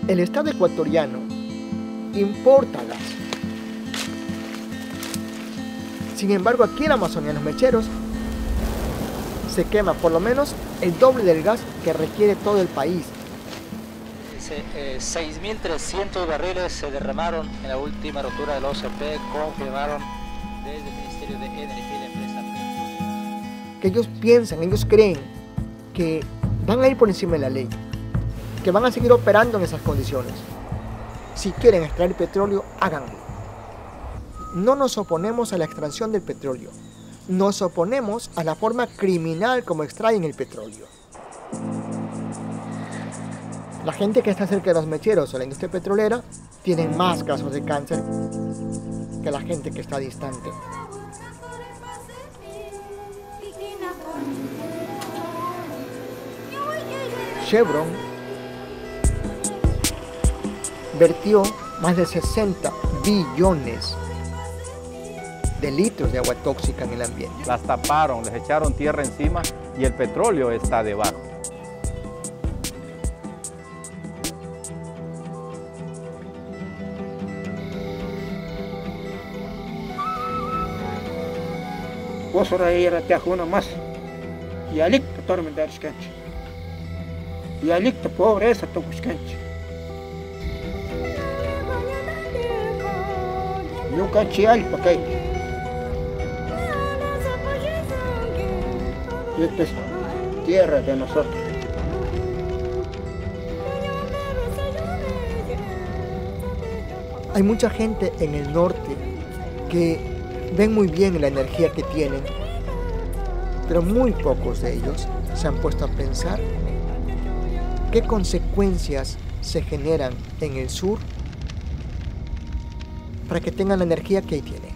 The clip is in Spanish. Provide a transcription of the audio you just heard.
El Estado ecuatoriano importa gas. Sin embargo, aquí en la Amazonía, en los mecheros, se quema por lo menos el doble del gas que requiere todo el país. 6.300 barriles se derramaron en la última rotura del OCP, confirmaron desde el Ministerio de Energía y la empresa. Que ellos piensan, ellos creen que van a ir por encima de la ley, que van a seguir operando en esas condiciones. Si quieren extraer petróleo, háganlo. No nos oponemos a la extracción del petróleo, nos oponemos a la forma criminal como extraen el petróleo. La gente que está cerca de los mecheros o la industria petrolera tiene más casos de cáncer que la gente que está distante. Chevron vertió más de 60 billones de litros de agua tóxica en el ambiente. Las taparon, les echaron tierra encima y el petróleo está debajo. Osora era teajuna más. Y alicta tormenta cancha. Y alicta pobreza tocus cancha. Nunca chial pa' que. Y esta es tierra de nosotros. Hay mucha gente en el norte que ven muy bien la energía que tienen, pero muy pocos de ellos se han puesto a pensar qué consecuencias se generan en el sur para que tengan la energía que ahí tienen.